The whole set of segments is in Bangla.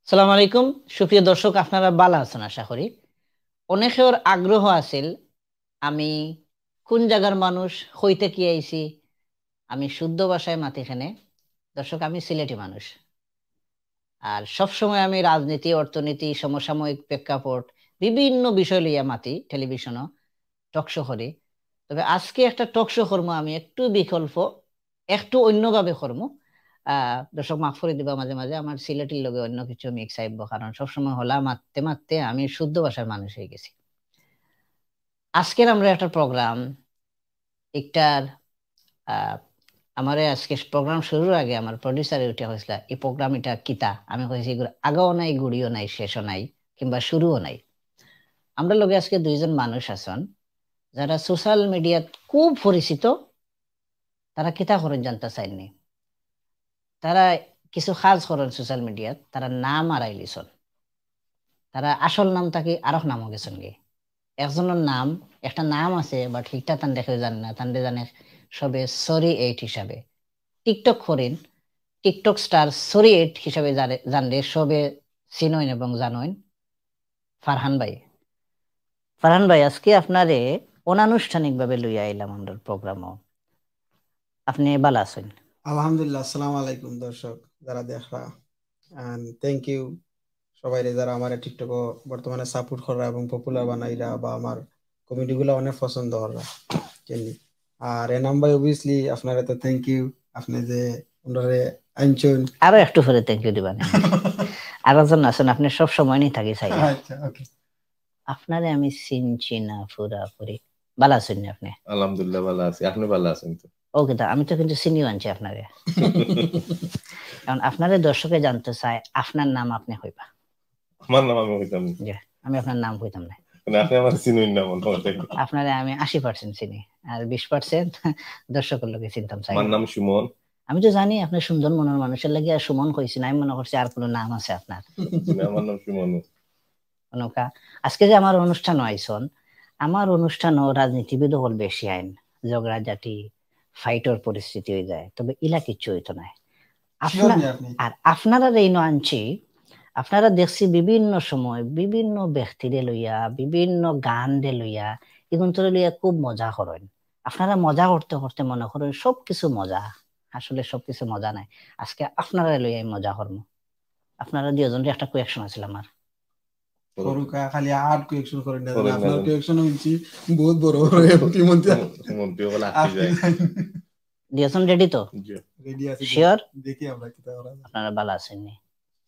সালাম আলাইকুম সুপ্রিয় দর্শক, আপনারা ভালো আছেন আশা করি। অনেকের আগ্রহ আছিল আমি কোন জায়গার মানুষ, হইতে কি আইছি। আমি শুদ্ধ ভাষায় মাতিখানে দর্শক, আমি সিলেটি মানুষ। আর সব সময় আমি রাজনীতি, অর্থনীতি, সমসাময়িক প্রেক্ষাপট বিভিন্ন বিষয় লইয়া মাতি টেলিভিশনও টকশো করি। তবে আজকে একটা টকশো করবো আমি একটু বিকল্প, একটু অন্যভাবে করবো। দর্শক মাফ করে দিবা, মাঝে মাঝে আমার সিলেটির লগে অন্য কিছু মিক্স আইব, কারণ সবসময় হলা মারতে মারতে আমি শুদ্ধ ভাষার মানুষ হয়ে গেছি। আজকের আমরা একটা প্রোগ্রাম একটার আহ আমারে আজকে প্রোগ্রাম শুরুর আগে আমার প্রডিউসারে উঠে হয়েছিল এই প্রোগ্রাম এটা কিতা। আমি কইছি আগাও নাই, গুড়িও নাই, শেষও নাই, কিংবা শুরুও নাই। আমরা লগে আজকে দুইজন মানুষ আছেন যারা সোশ্যাল মিডিয়াত খুব পরিচিত। তারা কিতা করেন জানতে চাইনি, তারা কিছু কাজ করেন সোশ্যাল মিডিয়াত, তারা নাম আড়াই লিছন। তারা আসল নাম তাকে আরো নামও গেছেন গে। একজনের নাম, একটা নাম আছে বাট ঠিকটা তান দেখে জানে না, তান জানে সবে সরি 8 হিসাবে। টিকটক করেন, টিকটক স্টার সরি 8 হিসাবে জানলে সবে চিনইন এবং জানইন ফারহান ভাই। ফারহান ভাই, আজকে আপনারে অনানুষ্ঠানিক ভাবে লইয়া আইলাম আমরা প্রোগ্রামও। আপনি ভালো আছেন? আলহামদুলিল্লাহ। আসসালামু আলাইকুম দর্শক যারা দেখরা, এন্ড থ্যাংক ইউ সবাই যারা আমার টিকটক বর্তমানে সাপোর্ট করা এবং পপুলার বানাইরা বা আমার কমেডি গুলো অনেক পছন্দ করা কেনি। আর এ নাম্বার অবভিয়াসলি আপনারা তো থ্যাংক ইউ, আপনি যে ওনারে আনছেন। আরো একটু পরে থ্যাংক ইউ দিবান। আরো জন আছেন, আপনি সব সময় নি থাকি চাই। আচ্ছা, ওকে। আপনারে আমি চিনছি না পুরাপুরি। ভালো আছেন না আপনি? আলহামদুলিল্লাহ ভালো আছি, আপনি ভালো আছেন তো? ওকে, আমি তো কিন্তু চিনিও আনছি আপনারে। কারণ আপনারে দর্শকে জানতে চায় আপনার নাম আপনি হইবা। আমার নাম আমি হইতাম না। জি, আমি আপনার নাম হইতাম না। মানে আপনি আমার চিনুন না মনে হয়। আপনারে আমি 80% চিনি, আর 20% দর্শকের লোকে চিনতাম চাই। আমার নাম সুমন। আমি তো জানি আপনি সুন্দর মনের মানুষের লাগে আর সুমন কইছি না, আমি মনে করছি আর কোনো নাম আছে আপনার। আমার নাম সুমন। নৌকা আজকে যে আমার অনুষ্ঠান আইসন, আমার অনুষ্ঠানও রাজনীতিবিদ হল বেশি আইন, ঝগড়া জাতি, ফাইটর পরিস্থিতি হয়ে যায়, তবে ইলা কিচ্ছু হইতো না। আর আপনারা এই আনছি, আপনারা দেখছি বিভিন্ন সময় বিভিন্ন ব্যক্তিরে লইয়া, বিভিন্ন গান দে লইয়া, এগুন তোরে লইয়া খুব মজা করেন। আপনারা মজা করতে করতে মনে করেন সবকিছু মজা, আসলে সবকিছু মজা নাই। আজকে আপনারা লইয়া মজা করবো। আপনারা দুজনের একটা কোয়েকশন আছিল আমার। করুকা খালি আট কোয়েকশন করেন না, আপনার কোয়েকশন হইছি বহুত বড় বড় এমপি মন্ত্রী বলা আসি যায়। দিয়েছেন রেডি তো? রেডি আছি, শিওর? দেখি আমরা কিটা করা। আপনারা ভালো আছেন নি?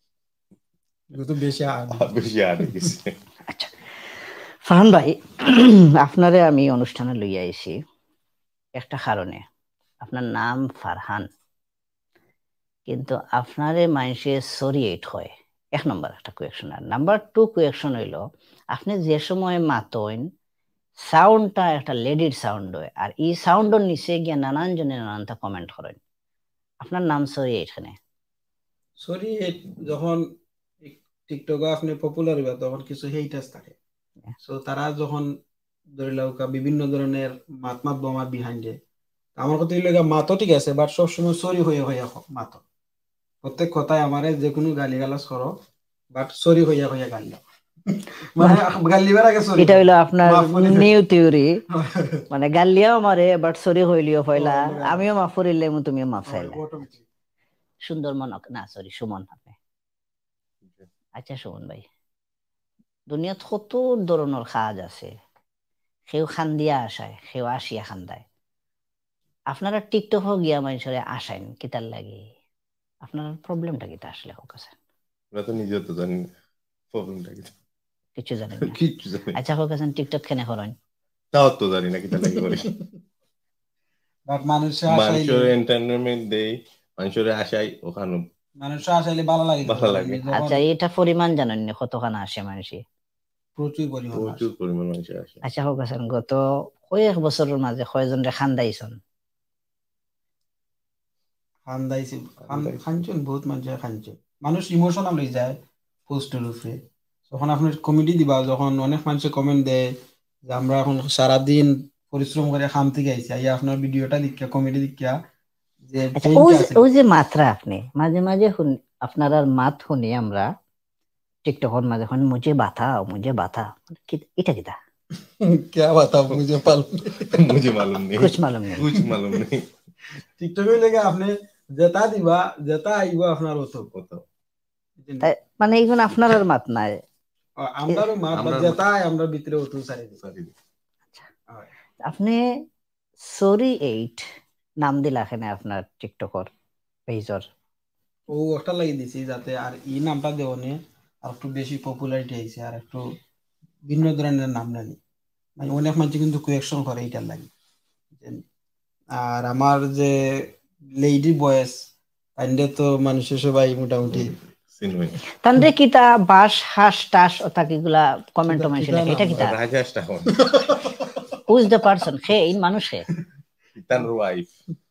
তো বেশি আট গেছে। আচ্ছা ফারহান ভাই, আপনারে আমি অনুষ্ঠানে লইয়া আইছি একটা কারণে। আপনার নাম ফারহান, কিন্তু আপনারে মানুষে সরিয়েট হয়, এক নম্বর একটা কোয়েকশন। আর নাম্বার 2 কোয়েকশন হইল, আপনি যে সময় মাতইন সাউন্ডটা একটা লেডির সাউন্ড হয়, আর এই সাউন্ডের নিচে গিয়ে নানান জনে নানানটা কমেন্ট করেন। আপনার নাম সরিয়েট এখানে। সরিয়েট যখন টিকটকে আপনি পপুলার হইবা তখন কিছু হেটার্স থাকে, সো তারা যখন ধরে লাউকা বিভিন্ন ধরনের মাত বোমা বিহাইন্ডে। আমার কথা হইলো মাতো ঠিক আছে, বাট সবসময় সরি হয়ে হয়ে মাতো। প্রত্যেক কথায় আমারে যে কোনো গালি গালাজ করো, বাট সরি হইয়া হইয়া গালি দাও। মানে গালিবার আগে সরি। এটা হইলো আপনার নিউ থিওরি। মানে গালিয়াও মারে বাট সরি হইলিও পয়লা, আমিও মাফ করিলে তুমিও মাফ চাইলে। সুন্দর মনক না, সরি সুমন আপনি। আচ্ছা সুমন ভাই, দুনিয়াত কত ধরনের কাজ আছে, সেও খান্দিয়া আসায়, সেও আসিয়া খান্দায়। আপনারা টিকটক গিয়া মানুষের আসাইন কিতার লাগে? আপনার প্রবলেমটা কিতা আসলে হোক আছে? আমরা তো নিজে তো জানি প্রবলেমটা কি, কিছু জানেন না? কিচ্ছু জানি। আচ্ছা হোক আছেন, টিকটক কেন করেন? তাও তো জানি না কিতা লাগে করি। বাট মানুষের এন্টারটেইনমেন্ট দেই, মানুষের আশাই ওখানে মানুষের আসাইলে ভালো লাগে। আচ্ছা এটা পরিমাণ জানেন না কতখানা আসে মানুষ? প্রচুর পরিমাণ মানুষ আসে। আচ্ছা হোক আছেন, গত কয়েক বছরের মাঝে কয়জন রে খান্দাইছন? খানছেন বহুত মানুষের খানছে। মানুষ ইমোশনাল হয়ে যায় পোস্টের উপরে। যখন আপনি কমেডি দিবা, যখন অনেক মানুষ কমেন্ট দেয় যে আমরা এখন সারাদিন পরিশ্রম করে খাম থেকে আইছি, আইয়া আপনার ভিডিওটা দেখিয়া, কমেডি দেখিয়া যে ওই যে মাত্রা আপনি মাঝে মাঝে আপনার মাত শুনি আমরা, টিকটকের মাঝে এখন মুঝে বাতা এটা কিটা क्या बताओ मुझे मालूम मुझे मालूम नहीं कुछ मालूम नहीं कुछ मालूम नहीं টিকটকে লেগে আপনি যেটা দিবা যেটা আইবা আপনার হতো কত তাই মানে এইগুলো আপনার আর মাত নাই আমরারও মাত বা আমরার যেটা আমরা ভিতরে হতো সারি সরি আপনি সরি 8 নাম দিলা এখানে আপনার টিকটকর পেজর ও ওটা লাগিয়ে দিছি যাতে আর এই নামটা দেওয়ানে আর একটু বেশি পপুলারিটি আইছে আর একটু ভিন্ন ধরনের নাম নানি মানে অনেক মানুষ কিন্তু কোয়েকশন করে এইটার লাগে আর আমার যে লেডি বয়েস তাইলে তো মানুষের সবাই মোটামুটি সিনই তানরে কিতা বাস হাস টাস ওটা কিগুলা কমেন্ট কিতা- মাইছিল কিতা এটা নাম? কিতা রাজাশটা হন হু ইজ দ্য পারসন হে এই মানুষ হে ইতান ওয়াইফ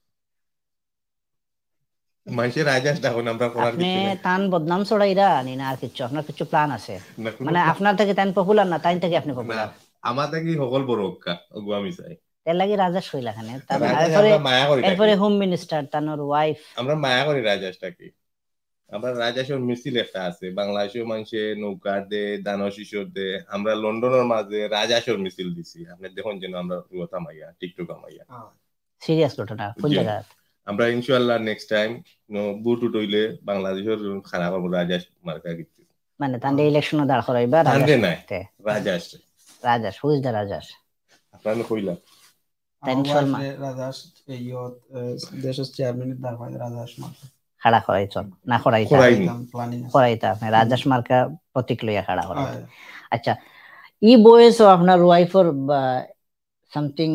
মানুষের রাজাশটা হন আমরা করার আপনি কিছু নেই তান বদনাম ছড়াইরা নি না আর কিছু আপনার কিছু প্ল্যান আছে না কোনো মানে আপনার থেকে তান পপুলার না তাই থেকে আপনি না পপুলার আমাদের কি সকল বড় অক্কা ওগু আমি চাই এর লাগি রাজা শৈলা খানে রাজাশ তারপরে আমরা মায়া করি এরপরে নাকি? হোম মিনিস্টার তানোর ওয়াইফ আমরা মায়া করি রাজাশটাকে আমরা রাজাসর মিছিল একটা আছে বাংলাদেশের মানুষে নৌকা দে দানো শিশোর দে আমরা লন্ডনের মাঝে রাজাসর মিছিল দিছি আপনি দেখুন যেন আমরা কথা মাইয়া টিকটক মাইয়া সিরিয়াস ঘটনা কোন জি। জায়গা আমরা ইনশাআল্লাহ নেক্সট টাইম বুট উঠইলে বাংলাদেশের খারাপ হবে রাজাস মার্কা কিছু মানে তান্ডে ইলেকশন দাঁড় করাইবা তানরে রাজা নাই রাজাস রাজা হু ইজ দ্য রাজা আপনার কইলাম তাইন আমার সলমান ওয়াইফ রাজাস এই দেশের চেয়ারম্যানের দাঁড়ায় রাজাস মার্কা খাড়া করাইছন না করাইতা করাইনি প্ল্যানিং করাইতা আপনি রাজাস মার্কা প্রতীক লইয়া খাড়া করাইতা আচ্ছা ই বয়েস ও আপনার ওয়াইফর সামথিং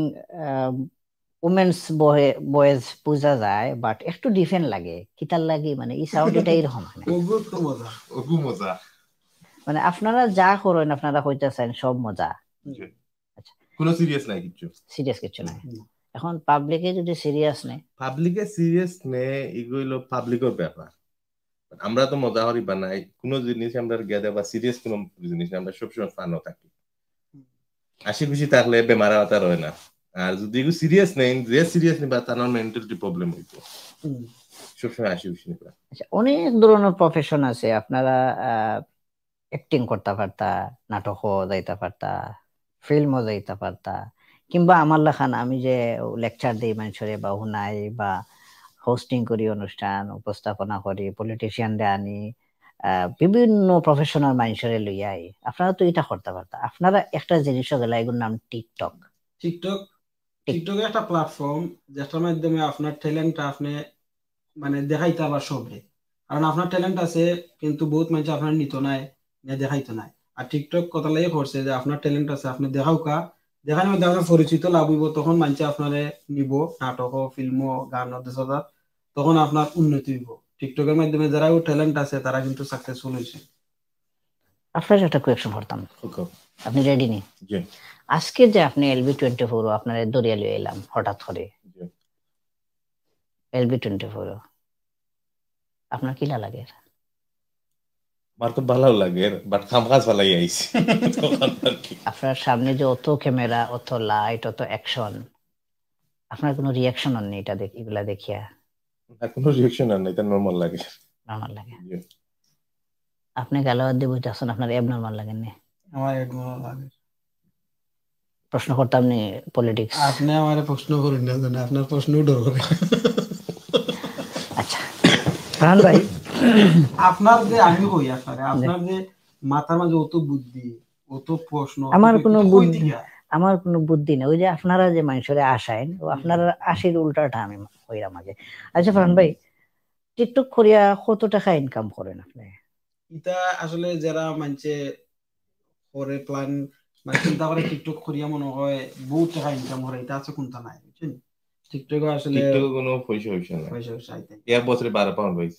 উমেন্স বয়েজ পূজা যায় বাট একটু ডিফারেন্ট লাগে কিতার লাগে মানে ই সাউন্ড এটা এরকম মানে ওগুর তো মজা ওগু মজা মানে আপনারা যা করেন আপনারা কইতাছেন সব মজা আচ্ছা কোনো সিরিয়াস নাই কিছু সিরিয়াস কিছু নাই এখন পাবলিকে যদি সিরিয়াস নেই পাবলিকে সিরিয়াস নে এগুলো পাবলিকের ব্যাপার আমরা তো মজা করি বানাই কোনো জিনিস আমরা গেদে বা সিরিয়াস কোনো জিনিস আমরা সবসময় ফানও থাকি হাসি খুশি থাকলে বেমার আওতা রয় না আর যদি এগুলো সিরিয়াস নেই যে সিরিয়াস নিবা তার মেন্টালিটি প্রবলেম হইতো সবসময় হাসি খুশি নিবা আচ্ছা অনেক ধরনের প্রফেশন আছে আপনারা অ্যাক্টিং করতে পারতা নাটকও যাইতে পারতা ফিল্মও যাইতে পারতা কিংবা আমার লেখান আমি যে লেকচার দিই মানুষের বা হুনাই বা হোস্টিং করি অনুষ্ঠান উপস্থাপনা করি পলিটিশিয়ানদের আনি বিভিন্ন প্রফেশনাল মানুষের লইয়াই আপনারা তো এটা করতে পারতা আপনারা একটা জিনিসও গেলা এগুলোর নাম টিকটক টিকটক একটা প্ল্যাটফর্ম যেটার মাধ্যমে আপনার ট্যালেন্ট আপনি মানে দেখাইতে আবার সবরে কারণ আপনার ট্যালেন্ট আছে কিন্তু বহুত মানুষ আপনার নিত নাই দেখাইতো নাই আর টিকটক কথা লাগে করছে যে আপনার ট্যালেন্ট আছে আপনি দেখাও কা দেখানোর মধ্যে আপনার পরিচিত লাভ হইব তখন মানুষ আপনারে নিব নাটক ফিল্ম গান দেশা তখন আপনার উন্নতি হইব টিকটকের মাধ্যমে যারা ট্যালেন্ট আছে তারা কিন্তু সাকসেসফুল হয়েছে আপনার একটা কোয়েকশন করতাম আপনি রেডি নি আজকে যে আপনি LB24 আপনার দরিয়া লিয়ে এলাম হঠাৎ করে LB24 আপনার কি লাগে আমার তো ভালো লাগে বাট খামখাস ভালাই আইছি আপনার সামনে যে অত ক্যামেরা অত লাইট অত অ্যাকশন আপনার কোনো রিঅ্যাকশন নেই এটা এগুলা দেখিয়া না কোনো রিঅ্যাকশন আর নাই এটা নরমাল লাগে আপনি গালাবাদ দিয়ে বুঝতেছেন আপনার এবনর্মাল লাগে না আমার এবনর্মাল লাগে প্রশ্ন করতাম নি পলিটিক্স আপনি আমারে প্রশ্ন করেন না জানেন আপনার প্রশ্ন ডর করে আচ্ছা ফারহান ভাই আপনার যে আমি কই আপনার যে মাথার মাঝে অত বুদ্ধি অত প্রশ্ন আমার কোনো বুদ্ধি নেই ওই যে আপনারা যে মানুষের আশায় ও আপনারা আশির উল্টাটা আমি কইরা মাঝে আচ্ছা ফারহান ভাই টিকটক করিয়া কত টাকা ইনকাম করেন আপনি এটা আসলে যারা মানছে করে প্ল্যান মানে চিন্তা করে টিকটক করিয়া মনে হয় বহুত টাকা ইনকাম করে এটা আছে কোনটা নাই বুঝছেন টিকটক আসলে টিকটক কোনো পয়সা হইছে না আইতে এক বছরে 12 পাউন্ড পাইছি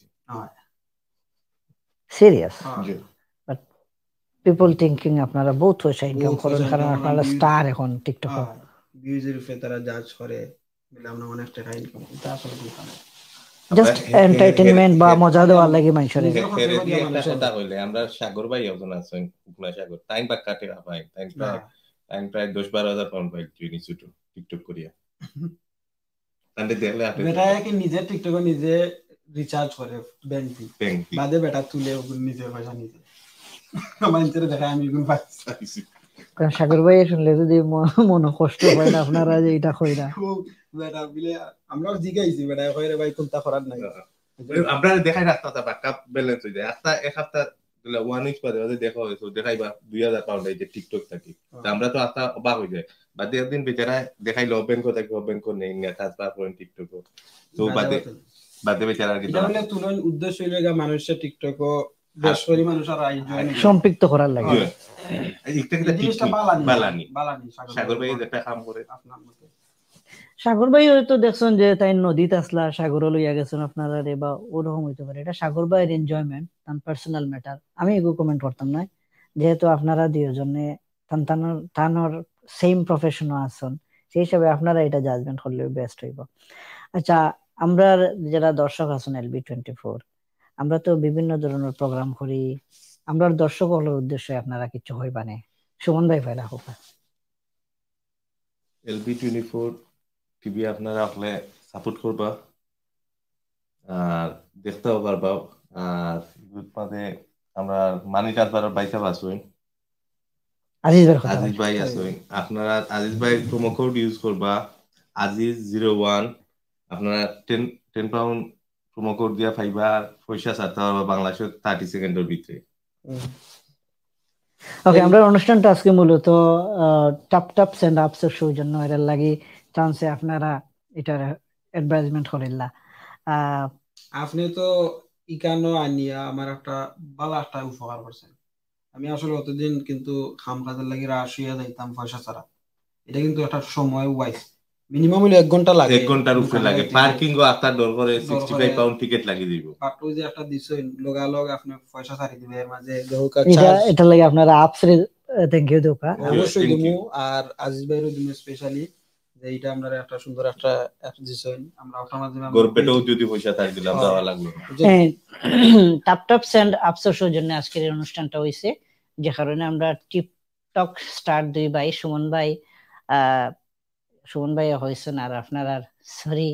সিরিয়াস বাট পিপল থিংকিং আপনারা বহুত পয়সা ইনকাম করেন কারণ আপনারা স্টার এখন টিকটক ভিউজের উপরে তারা জাজ করে বলে আমরা অনেক টাকা ইনকাম এটা আসলে কোনটা নাই জাস্ট এন্টারটেইনমেন্ট বা মজা দেওয়ার লাগি মানুষের একটা কথা কইলে আমরা সাগর ভাই একজন আছেন কুকনা সাগর টাইম বা কাটে ভাই টাইম প্রায় 10-12,000 পাউন্ড পাই টুইনি ছুটো টিকটক করিয়া তান্ডে দেখলে আপনি বেটা কি নিজে টিকটকে নিজে রিচার্জ করে ব্যাংক বাদে বেটা তুলে নিজে পয়সা নিজে মানুষের দেখা আমি এগুলো পাইছি। কারণ সাগর ভাই শুনলে যদি মনে কষ্ট হয় না আপনারা যে এটা কইরা খুব বেটা বিলে আমরাও জিগাইছি বেটা কইরে ভাই কোনটা করার নাই। আমরা দেখাই রাস্তাটা ব্যাকআপ ব্যালেন্স হয়ে যায় একটা এক সপ্তাহ ওয়ান উইক পরে দেখা হয়েছে দেখাইবা 2000 পাউন্ড এই যে টিকটক থাকি আমরা তো আস্তা অবাক হয়ে যায় বাদে একদিন বেচারা দেখাইলো ব্যাংক নেই না ট্রান্সফার করেন টিকটক তো বাদে বেচারা কি এটা হলে তুলন উদ্দেশ্য হইলে মানুষের টিকটক দেশপরি মানুষ আর আয়োজন সম্পৃক্ত করার লাগে জিনিসটা বালানি সাগর ভাই একটা কাম করে আপনার মতে সাগর ভাই হয়তো দেখছেন যে তাই নদীতে আসলা সাগর লইয়া গেছেন আপনারা রে বা ওরকম হইতে পারে এটা সাগর ভাইয়ের এনজয়মেন্ট তার পার্সোনাল ম্যাটার আমি এগুলো কমেন্ট করতাম না যেহেতু আপনারা দুইজনে তানোর সেম প্রফেশনও আছেন সেই হিসাবে আপনারা এটা জাজমেন্ট করলে বেস্ট হইব। আচ্ছা আমরা যারা দর্শক আছেন LB24 আমরা তো বিভিন্ন ধরনের প্রোগ্রাম করি আমরা দর্শক হলোর উদ্দেশ্যে আপনারা কিছু হইবানে সুমন ভাই ভাই রাখো LB24 টিভি আপনারা আসলে সাপোর্ট করবা আর দেখতেও পারবা আর মাঝে আমরা মানি ট্রান্সফারের বাইসা আসুন আজিজ ভাই আসুন আপনারা আজিজ ভাই প্রোমো কোড ইউজ করবা আজিজ01 আপনারা 10 পাউন্ড প্রোমো কোড দিয়া পাইবা পয়সা ছাড়তে পারবা বাংলাদেশের 30 সেকেন্ডের ভিতরে। ওকে আমরা অনুষ্ঠানটা আজকে মূলত টাপ সেন্ড আপসের সৌজন্য এর লাগি চান্সে আপনারা এটার অ্যাডভাইজমেন্ট করিলা আপনি তো ইকানো আনিয়া আমার একটা ভালো একটা উপকার করছেন। আমি আসলে অতদিন কিন্তু খাম কাজের লাগি রাশিয়া যাইতাম পয়সা ছাড়া এটা কিন্তু একটা সময় ওয়াইজ মিনিমাম হলো 1 ঘন্টা লাগে 1 ঘন্টার উপরে লাগে পার্কিং ও আস্তা ডর করে 65 পাউন্ড টিকেট লাগি দিব বাট ওই যে একটা দিছেন লগালগ আপনি পয়সা ছাড়ি দিবে এর মাঝে এটা লাগি আপনারা আপসে থ্যাংক ইউ দোকা অবশ্যই দিমু আর আজিজ ভাইরও দিমু স্পেশালি যে এটা আমরা একটা সুন্দর একটা দিছেন আমরা আপনার মাধ্যমে গরপেটেও যদি পয়সা ছাড়ি দিলাম দেওয়া লাগবে টাপ সেন্ড আপসের সৌজন্য আজকের এই অনুষ্ঠানটা হইছে যে কারণে আমরা টিকটক স্টার 2 ভাই সুমন ভাই হয়েছেন আর আপনারা সরি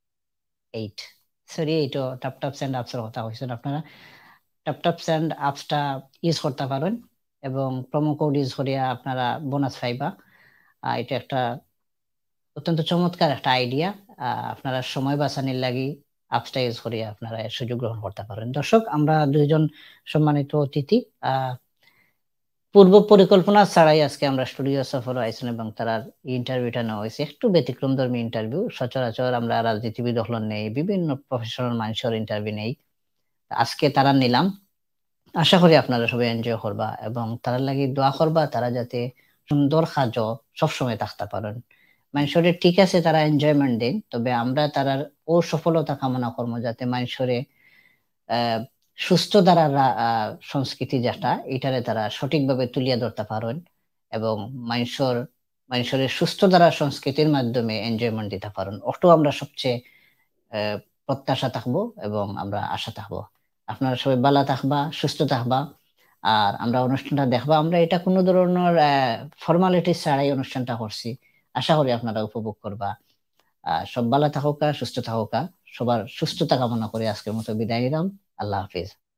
8 ও টাপ সেন্ড আপসের কথা হয়েছেন আপনারা টাপ সেন্ড আপসটা ইউজ করতে পারেন এবং প্রোমো কোড ইউজ করিয়া আপনারা বোনাস পাইবা এটা একটা অত্যন্ত চমৎকার একটা আইডিয়া আপনারা সময় বাঁচানোর লাগি আপসটা ইউজ করিয়া আপনারা এর সুযোগ গ্রহণ করতে পারেন। দর্শক আমরা দুইজন সম্মানিত অতিথি পূর্ব পরিকল্পনা ছাড়াই আজকে আমরা স্টুডিও সফরে আইছেন এবং তারা ইন্টারভিউটা নেওয়া হয়েছে একটু ব্যতিক্রমধর্মী ইন্টারভিউ সচরাচর আমরা রাজনীতিবিদ হলেন নেই বিভিন্ন প্রফেশনাল মানুষের ইন্টারভিউ নেই আজকে তারা নিলাম আশা করি আপনারা সবাই এনজয় করবা এবং তারা লাগি দোয়া করবা তারা যাতে সুন্দর কাজ সবসময় থাকতে পারেন মানুষের ঠিক আছে তারা এনজয়মেন্ট দেন তবে আমরা তারার ও সফলতা কামনা করবো যাতে মানুষের সুস্থ দ্বারা সংস্কৃতি যেটা এটারে তারা সঠিকভাবে তুলিয়া ধরতে পারেন এবং মানুষের সুস্থ দ্বারা সংস্কৃতির মাধ্যমে এনজয়মেন্ট দিতে পারেন ওটাও আমরা সবচেয়ে প্রত্যাশা থাকবো এবং আমরা আশা থাকবো আপনারা সবাই ভালো থাকবা সুস্থ থাকবা আর আমরা অনুষ্ঠানটা দেখবা আমরা এটা কোনো ধরনের ফর্মালিটি ছাড়াই অনুষ্ঠানটা করছি আশা করি আপনারা উপভোগ করবা সব ভালো থাকুকা সুস্থ থাকুকা সবার সুস্থতা কামনা করে আজকের মতো বিদায় নিলাম আল্লাহ হাফিজ।